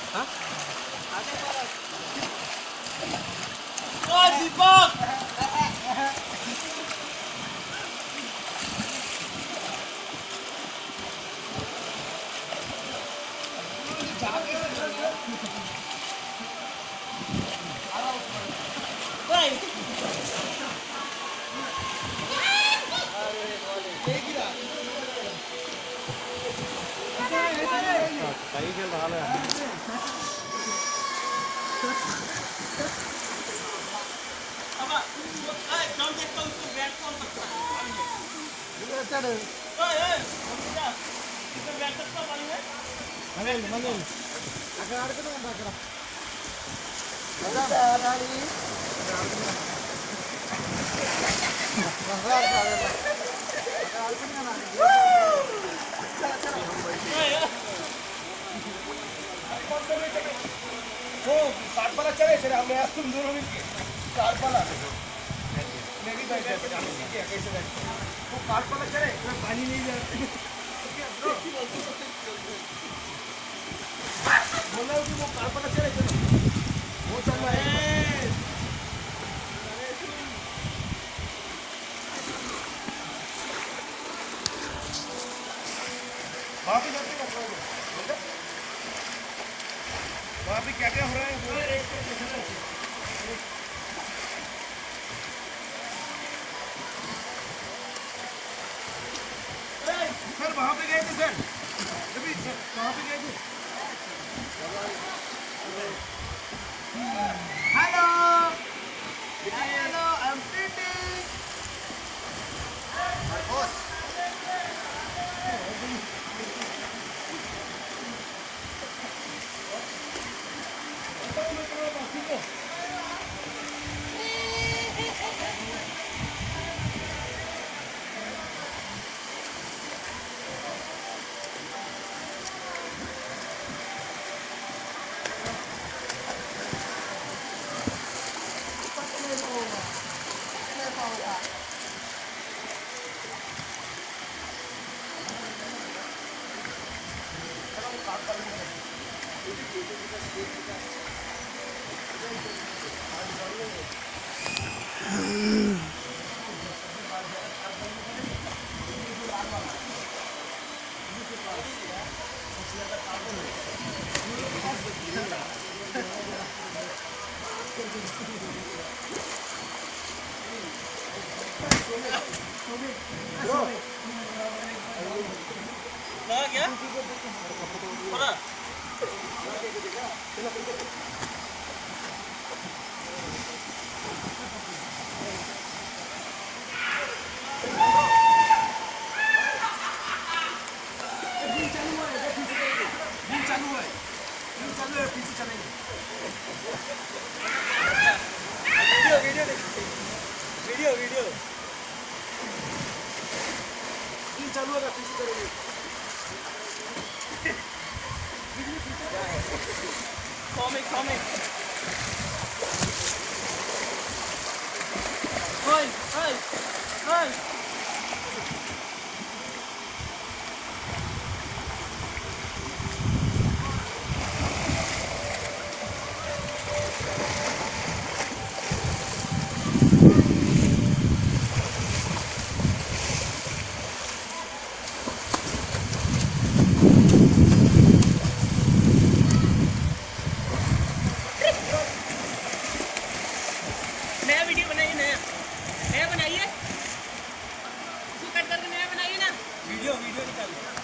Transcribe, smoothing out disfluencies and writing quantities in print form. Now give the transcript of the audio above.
हाँ? दीपक सही खेल रहा है। कार्पाला चले चले हमने आज तुम दोनों मिलके कार्पाला मैं भी बैठा कैसे बैठे वो कार्पाला चले पानी नहीं जा बोला कि वो कार्पाला चले चलो वो चल रहा है वहाँ पे जाते हैं वहाँ पे क्या क्या हो रहा है सर वहाँ पे गए थे सर कभी सर वहाँ पे गए थे hello hello I am Preeti my boss क्या वीडियो चालू है पीछे करेंगे Coming. Hey. नया वीडियो बनाइए नया बनाइए उसको कट करके नया बनाइए ना वीडियो निकालिए